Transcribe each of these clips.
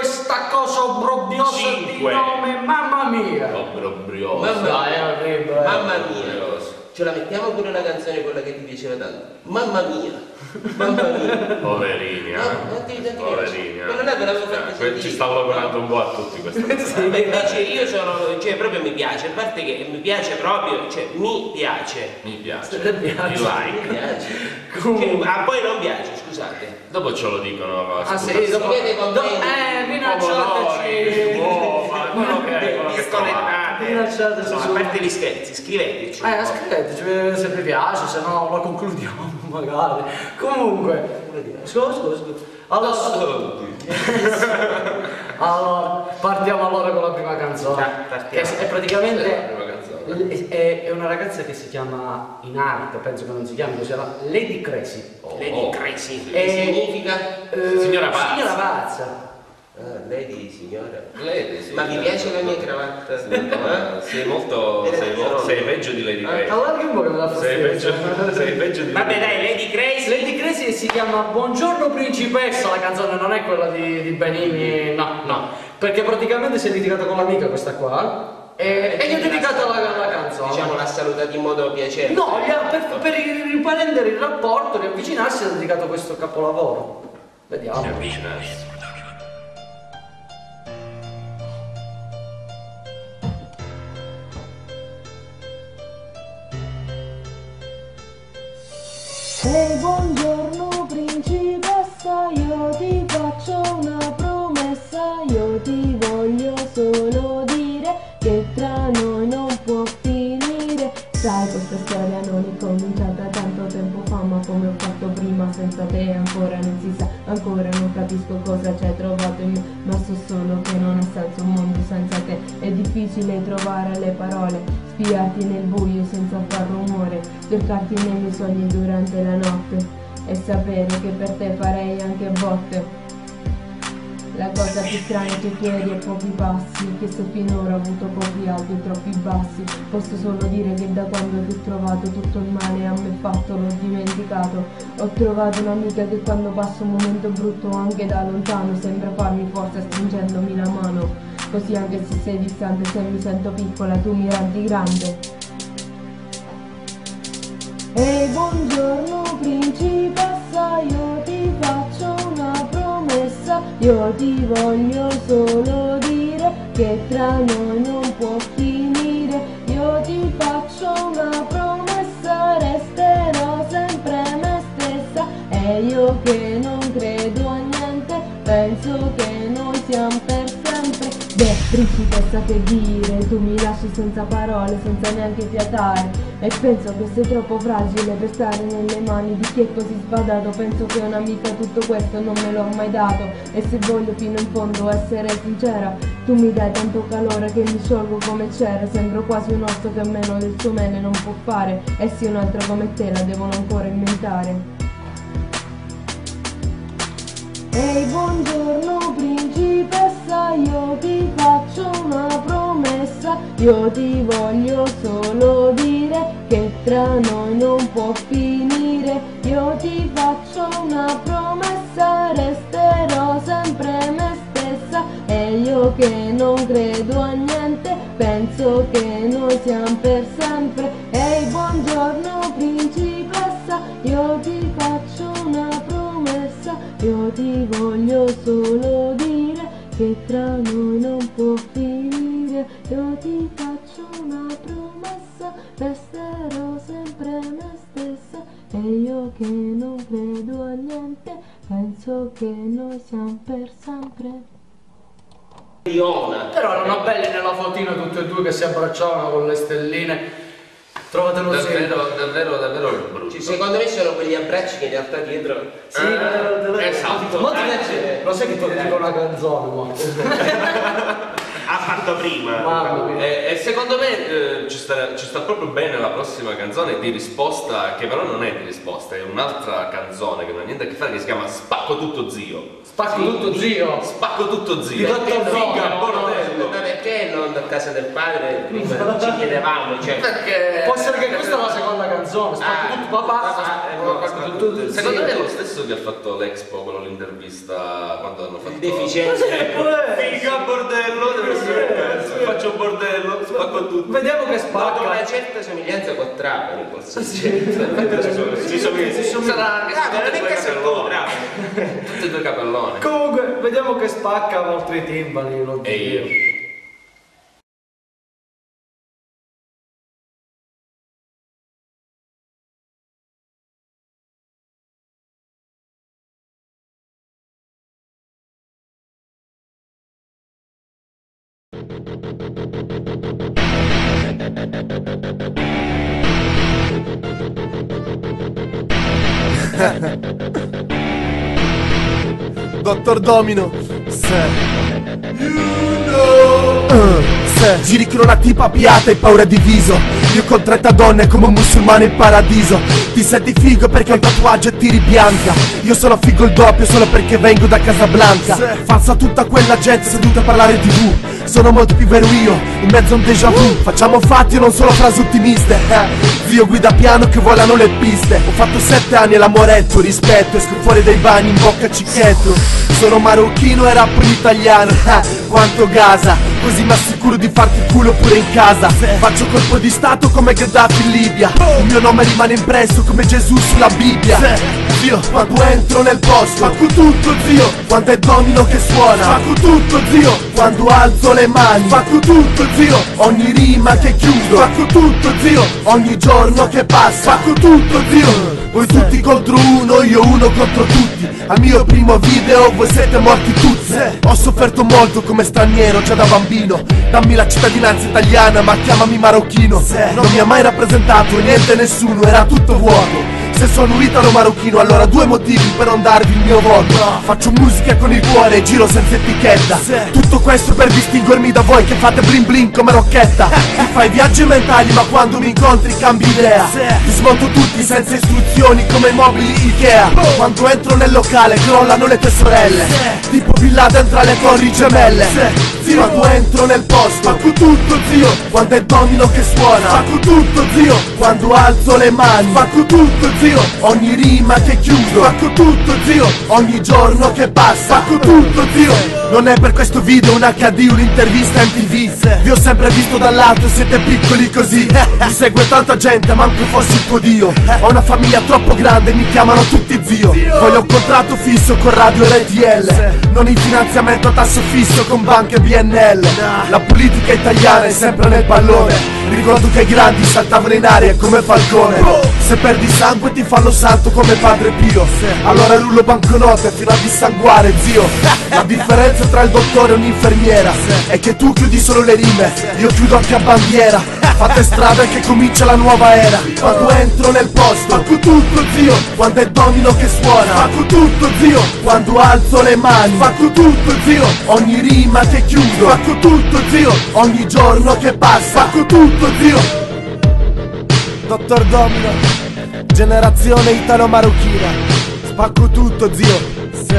questa cosa obbrobriosa di nome, mamma mia! Obbrobriosa. Mamma mia. Ce la mettiamo pure una canzone, quella che ti piaceva tanto. Mamma mia. Mamma mia. Poverini, poverini. Ma non è che l'avevo fatta sentire. Ci stavo lavorando un po' a tutti questi. Invece io sono, cioè proprio mi piace, a parte che mi piace proprio, cioè mi piace. Mi piace. Mi piace. Like. Mi piace. Cioè, a voi non piace, scusate. Dopo ce lo dicono. Ah sì, dopo minacciateci. Minacciateci. A parte gli scherzi, scriveteci. Scriveteci se vi piace, se no la concludiamo magari. Comunque, scusa. Allora, partiamo allora con la prima canzone. Che è praticamente è una ragazza che si chiama in arte, penso che non si chiami così, Lady Crazy. Lady Crazy. Che significa? Signora pazza. Signora pazza. Lady, signora. Lady, sì. Ma vi piace la mia cravatta? Sei peggio di Lady Crazy. Allora che un po' che me la Sei peggio di Vabbè dai, Lady Crazy. Lady Crazy si chiama Buongiorno Principessa, la canzone non è quella di Benigni, no. Perché praticamente si è litigata con l'amica questa qua. E gli ho dedicato la canzone. Diciamo l'ha salutata in modo piacevole. No, per riprendere il rapporto, riavvicinarsi, ha dedicato questo capolavoro. Vediamo. Riavvicinarsi. Ehi, buongiorno principessa, io ti faccio una promessa, io ti voglio solo dire che tra noi non può finire. Sai, questa storia non è cominciata tanto tempo fa, ma come ho fatto prima senza te ancora non si sa, ancora non capisco cosa c'hai trovato in me, ma so solo che non ha senso un mondo senza te. È difficile trovare le parole, spiegarti nel buio senza far rumore, cercarti nei miei sogni durante la notte e sapere che per te farei anche botte. La cosa più strana è che chiedi a pochi passi, che se finora ho avuto pochi alti e troppi bassi. Posso solo dire che da quando ti ho trovato tutto il male a me fatto l'ho dimenticato. Ho trovato un'amica che quando passo un momento brutto anche da lontano sembra farmi forza stringendomi la mano. Così anche se sei distante, se mi sento piccola tu mi rendi grande. Ehi, buongiorno principessa, io ti faccio una promessa, io ti voglio solo dire che tra noi non può finire. Io ti faccio una promessa, resterò sempre me stessa, e io che non credo a niente, penso che noi siamo per sempre. Beh, principessa, che dire, tu mi lasci senza parole, senza neanche fiatare, e penso che sei troppo fragile per stare nelle mani di chi è così sbadato. Penso che un'amica tutto questo non me l'ho mai dato, e se voglio fino in fondo essere sincera, tu mi dai tanto calore che mi sciolgo come cera. Sembro quasi un osso che a meno del suo mele non può fare, e sì, un'altra come te la devono ancora inventare. Ehi, buongiorno principessa, io ti faccio una promessa, io ti voglio solo dire che tra noi non può finire. Io ti faccio una promessa, resterò sempre me stessa, e io che non credo a niente, penso che noi siamo per sempre. Ehi, buongiorno principessa, io ti faccio una promessa, io ti voglio solo dire che tra noi non può finire. Io ti faccio una promessa, resterò sempre me stessa, e io che non credo a niente, penso che noi siamo per sempre. Però erano belli nella fotina tutti e due che si abbracciavano con le stelline. Trovatelo davvero brutto. Secondo me sono quegli abbracci che in realtà dietro. Sì, esatto. Ma lo sai che ti dico una canzone, Ha fatto prima. E secondo me ci sta proprio bene la prossima canzone di risposta, che però non è di risposta, è un'altra canzone che non ha niente a che fare, che si chiama Spacco tutto zio. Spacco tutto zio. Spacco tutto zio. Di Dottor Figa, Zio. bordello. Ma perché secondo a casa del padre, prima ci chiedevamo, cioè... Perché può essere che questa è la seconda canzone, spacca tutto papà, secondo me è lo stesso che ha fatto l'Expo, quello l'intervista quando hanno fatto deficienza. figa bordello, deve essere questo. Faccio bordello, spacco tutto. Vediamo che spacca. Noto una certa somiglianza con Trapani, forse. Sarà non è che sei tu, tutti e due capelloni. Comunque, vediamo che spacca oltre i timpani, lo E io. Dottor Domino, se giri con una tipa piata e paura di viso. Io con 30 donne come un musulmano in paradiso. Ti senti figo perché hai un tatuaggio e tiri bianca. Io sono figo il doppio solo perché vengo da Casablanca. Falsa tutta quella gente seduta a parlare in TV. Sono molto più vero io, in mezzo a un déjà vu. Facciamo fatti e non solo frasi ottimiste. Zio guida piano che volano le piste. Ho fatto 7 anni e l'amoretto, rispetto. Esco fuori dai bagni in bocca a cicchetto. Sono marocchino e rappo in italiano. Quanto gasa, così mi assicuro di farti il culo pure in casa. Faccio colpo di stato come Gheddafi in Libia. Il mio nome rimane impresso come Gesù sulla Bibbia. Zio, quando entro nel posto spacco tutto zio. Quando è domino che suona spacco tutto zio. Quando alzo le mani spacco tutto zio. Ogni rima che chiudo spacco tutto zio. Ogni giorno che passa spacco tutto zio. Voi tutti contro uno, io uno contro tutti. Al mio primo video voi siete morti tutti. Ho sofferto molto come straniero già da bambino. Dammi la cittadinanza italiana ma chiamami marocchino. Non mi ha mai rappresentato niente nessuno, era tutto vuoto. Se sono italo-marocchino allora 2 motivi per non darvi il mio voto. Faccio musica con il cuore e giro senza etichetta. Tutto questo per distinguermi da voi che fate bling bling come Rocchetta. Tu fai viaggi mentali ma quando mi incontri cambi idea. Ti smonto tutti senza istruzioni come i mobili Ikea. Quando entro nel locale crollano le tue sorelle. Tipo Bin Laden tra le torri gemelle. Quando entro nel posto spacco tutto zio. Quando è domino che suona spacco tutto zio. Quando alzo le mani spacco tutto zio. Ogni rima che chiudo spacco tutto zio. Ogni giorno che passa spacco tutto zio. Non è per questo video un HD, un'intervista MTV. Vi ho sempre visto dall'alto e siete piccoli così. Mi segue tanta gente manco fossi il tuo dio. Ho una famiglia troppo grande, mi chiamano tutti zio. Voglio un contratto fisso con Radio RTL. Non in finanziamento a tasso fisso con banche BNL. La politica italiana è sempre nel pallone. Ricordo che i grandi saltavano in aria come Falcone. Se perdi sangue ti fanno santo come Padre Pio. Allora rullo banconote fino a dissanguare zio. La differenza tra il dottore e un'infermiera è che tu chiudi solo le rime, io chiudo anche a bandiera. Fate strada che comincia la nuova era. Quando entro nel posto spacco tutto zio. Quando è domino che suona spacco tutto zio. Quando alzo le mani spacco tutto zio. Ogni rima che chiudo spacco tutto zio. Ogni giorno che passa spacco tutto zio. Dottor Domino, generazione italo-marocchina. Spacco tutto zio.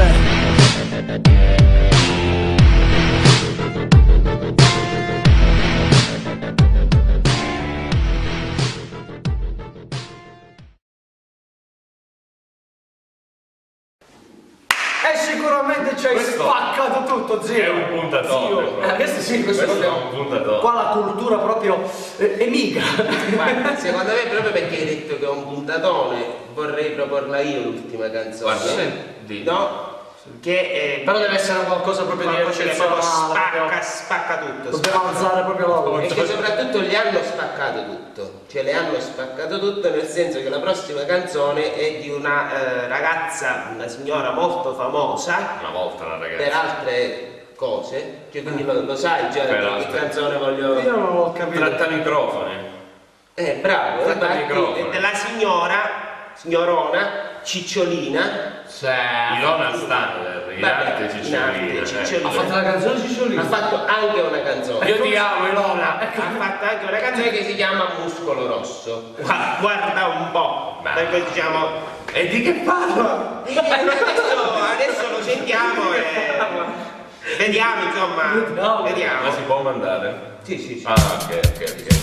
E sicuramente ci hai spaccato tutto, zio. È un puntatone. Questo sì, questo è un puntatone. Qua la cultura proprio emigra. Ma secondo me proprio perché hai detto che è un puntatone, vorrei proporla io l'ultima canzone. Guarda, no? Che però deve essere qualcosa proprio di eccezionale. Spacca tutto. Dobbiamo alzare proprio l'oro. E che soprattutto gli hanno spaccato tutto. Cioè le hanno spaccato tutto nel senso che la prossima canzone è di una ragazza, una signora molto famosa. Una volta una ragazza. Per altre cose. Cioè quindi lo sai già che canzone voglio. Io non ho capito. Tratta microfoni. Bravo, Tratta microfoni. della signorona Cicciolina. Ilona Stander, in arte Cicciolina. Ha fatto la canzone Cicciolina? Ha fatto anche una canzone. Io ti amo Ilona. Ha fatto anche una canzone che si chiama Muscolo Rosso. Guarda un po'. Perché diciamo. E di che parla? Adesso lo sentiamo Vediamo, insomma. Vediamo. Ma si può mandare? Sì, sì, sì. Ah, ok.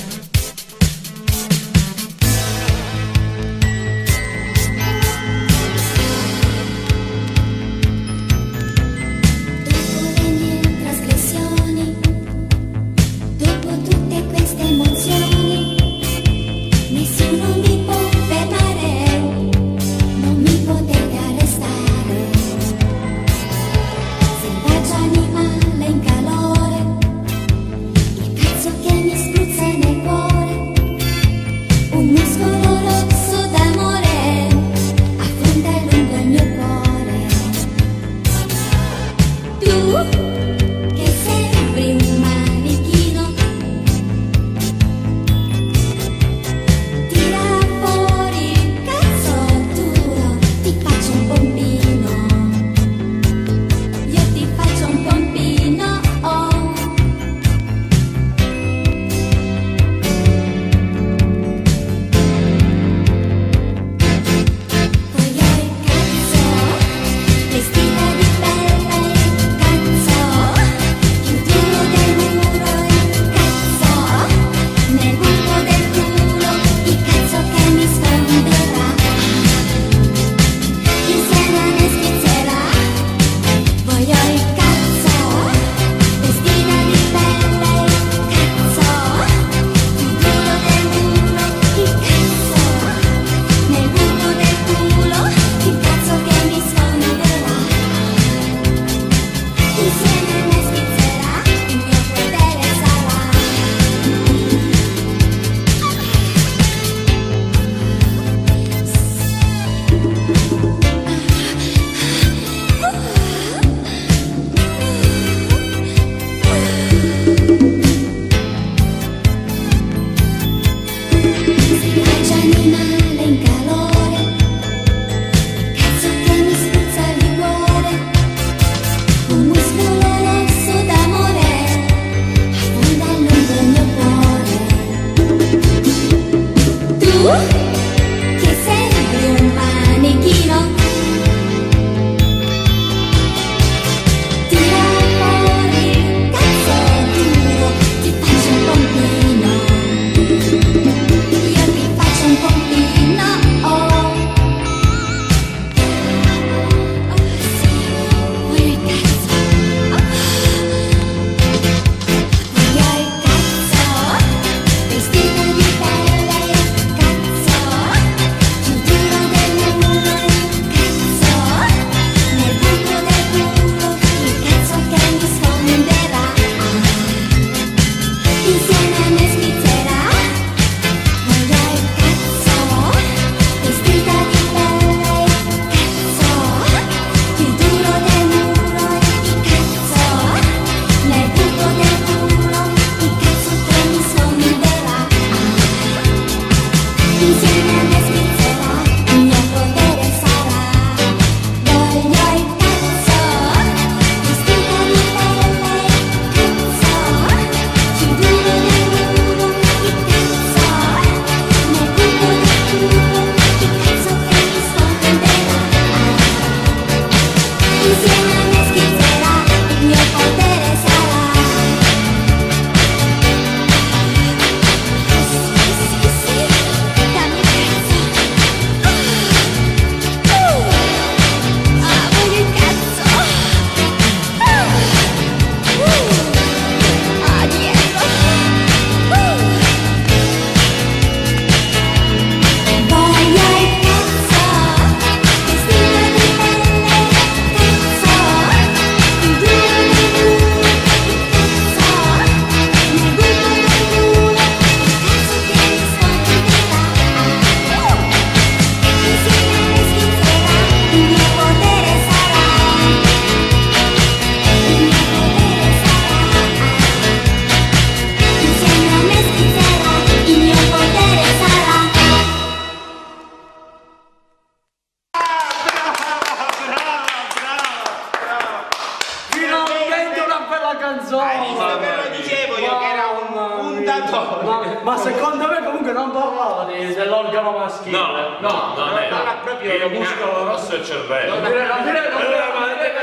Ma secondo me comunque non parlava dell'organo maschile. No, non è proprio il muscolo rosso del cervello. Non deve permettere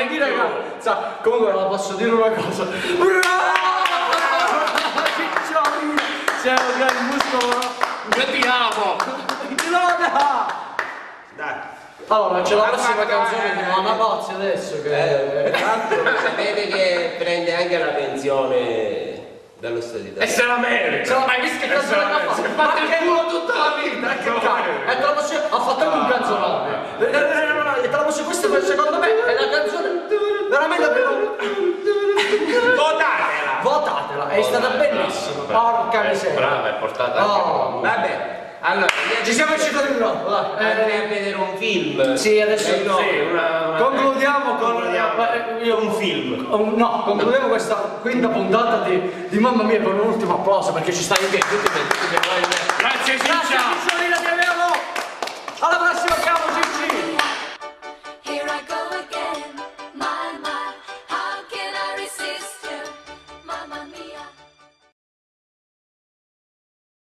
chi ragazza? Comunque la posso dire una cosa. Ciccioni! Sei un gran muscolo! Io ti amo! Dai. Allora, c'è la prossima canzone di Mamma Pazzi adesso che... Tanto sapete che prende anche la pensione dallo Stato E italiano. se la merita! Se la mai visto che canzone ha fatto? Si è fatto il culo tutta la vita! E te la posso... ha fatto anche un canzonone! E te la posso... questo secondo me è la canzone... veramente Votatela! votatela, è stata bellissima! Porca miseria! Brava, è portata anche Oh, Vabbè, allora ci siamo usciti di troppo, dai! andrei a vedere un film. Sì, adesso Sì, una... concludiamo con Un film. no, concludiamo questa quinta puntata di Mamma Mia con un ultimo applauso perché ci stai in piedi tutti bene. Grazie Ciccia! Grazie,